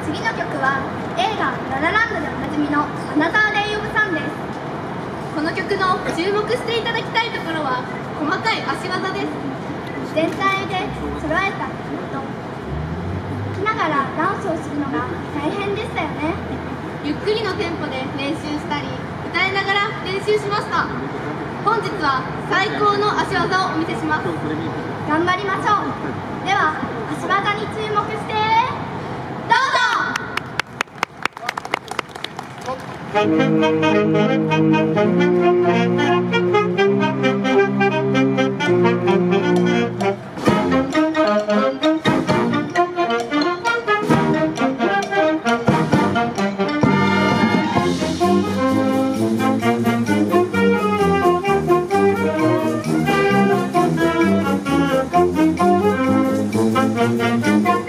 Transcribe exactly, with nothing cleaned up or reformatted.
次の曲は映画「ララランド」でおなじみの「アナザー・デイ・オブ・サン」です。 この曲の注目していただきたいところは細かい足技です。 全体で揃えたと聴きながらダンスをするのが大変でしたよね。 ゆっくりのテンポで練習したり歌いながら練習しました。本日は最高の足技をお見せします。 頑張りましょう。では足技に注目してどうぞ